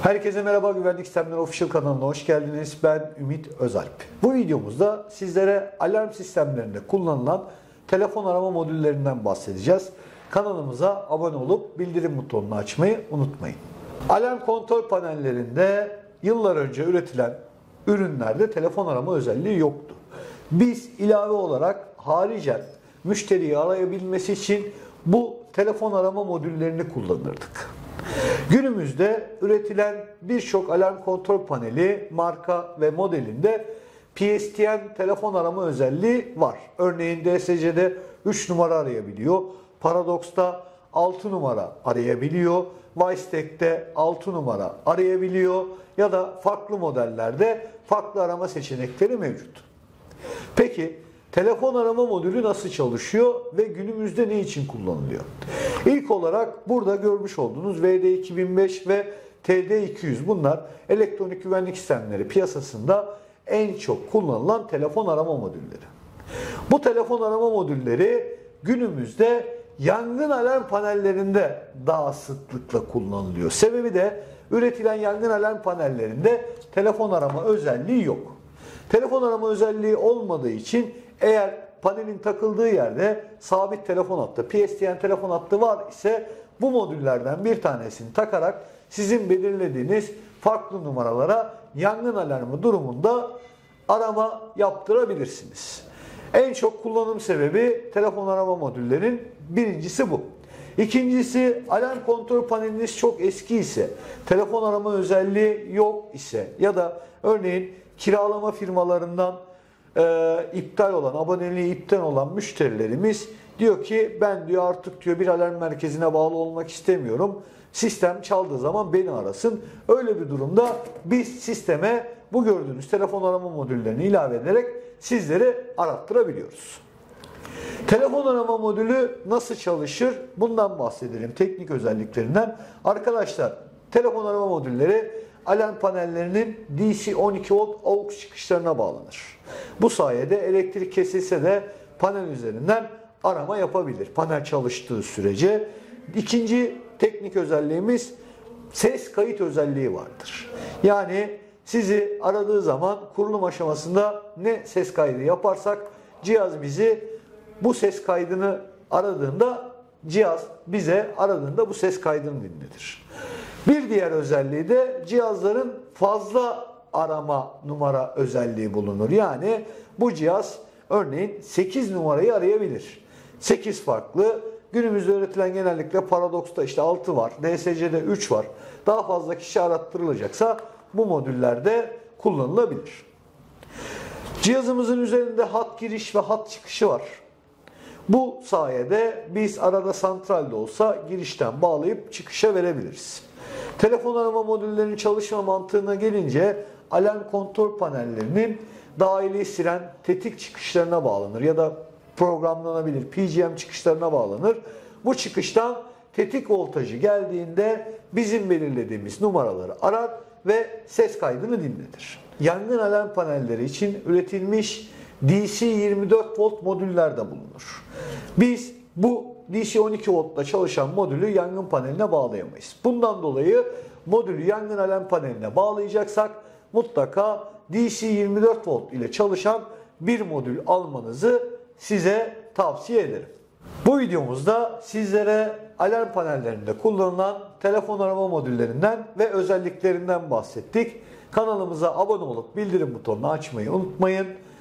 Herkese merhaba, Güvenlik Sistemleri Official kanalına hoş geldiniz. Ben Ümit Özalp. Bu videomuzda sizlere alarm sistemlerinde kullanılan telefon arama modüllerinden bahsedeceğiz. Kanalımıza abone olup bildirim butonunu açmayı unutmayın. Alarm kontrol panellerinde yıllar önce üretilen ürünlerde telefon arama özelliği yoktu. Biz ilave olarak haricen müşteriyi arayabilmesi için bu telefon arama modüllerini kullanırdık. Günümüzde üretilen birçok alarm kontrol paneli, marka ve modelinde PSTN telefon arama özelliği var. Örneğin DSC'de 3 numara arayabiliyor, Paradox'ta 6 numara arayabiliyor, Wisec'te 6 numara arayabiliyor ya da farklı modellerde farklı arama seçenekleri mevcut. Peki telefon arama modülü nasıl çalışıyor ve günümüzde ne için kullanılıyor? İlk olarak burada görmüş olduğunuz VD2005 ve TD200 bunlar elektronik güvenlik sistemleri piyasasında en çok kullanılan telefon arama modülleri. Bu telefon arama modülleri günümüzde yangın alarm panellerinde daha sıklıkla kullanılıyor. Sebebi de üretilen yangın alarm panellerinde telefon arama özelliği yok. Telefon arama özelliği olmadığı için eğer panelin takıldığı yerde sabit telefon hattı, PSTN telefon hattı var ise bu modüllerden bir tanesini takarak sizin belirlediğiniz farklı numaralara yangın alarmı durumunda arama yaptırabilirsiniz. En çok kullanım sebebi telefon arama modüllerin birincisi bu. İkincisi, alarm kontrol paneliniz çok eski ise, telefon arama özelliği yok ise ya da örneğin kiralama firmalarından iptal olan, aboneliği iptal olan müşterilerimiz diyor ki ben diyor artık diyor bir alarm merkezine bağlı olmak istemiyorum. Sistem çaldığı zaman beni arasın. Öyle bir durumda biz sisteme bu gördüğünüz telefon arama modüllerini ilave ederek sizleri arattırabiliyoruz. Telefon arama modülü nasıl çalışır? Bundan bahsedelim. Teknik özelliklerinden. Arkadaşlar telefon arama modülleri alarm panellerinin DC 12 volt AUX çıkışlarına bağlanır. Bu sayede elektrik kesilse de panel üzerinden arama yapabilir. Panel çalıştığı sürece. İkinci teknik özelliğimiz ses kayıt özelliği vardır. Yani sizi aradığı zaman kurulum aşamasında ne ses kaydı yaparsak cihaz bizi bu ses kaydını aradığında cihaz bize aradığında bu ses kaydını dinletir. Bir diğer özelliği de cihazların fazla arama numara özelliği bulunur. Yani bu cihaz örneğin 8 numarayı arayabilir. 8 farklı. Günümüzde üretilen genellikle Paradox'ta işte 6 var. DSC'de 3 var. Daha fazla kişi arattırılacaksa bu modüllerde kullanılabilir. Cihazımızın üzerinde hat giriş ve hat çıkışı var. Bu sayede biz arada santralde olsa girişten bağlayıp çıkışa verebiliriz. Telefon arama modüllerinin çalışma mantığına gelince alarm kontrol panellerinin dahili siren tetik çıkışlarına bağlanır ya da programlanabilir PGM çıkışlarına bağlanır. Bu çıkıştan tetik voltajı geldiğinde bizim belirlediğimiz numaraları arar ve ses kaydını dinletir. Yangın alarm panelleri için üretilmiş DC 24 volt modüller de bulunur. Biz bu DC 12 voltla çalışan modülü yangın paneline bağlayamayız. Bundan dolayı modülü yangın alarm paneline bağlayacaksak mutlaka DC 24 volt ile çalışan bir modül almanızı size tavsiye ederim. Bu videomuzda sizlere alarm panellerinde kullanılan telefon arama modüllerinden ve özelliklerinden bahsettik. Kanalımıza abone olup bildirim butonunu açmayı unutmayın.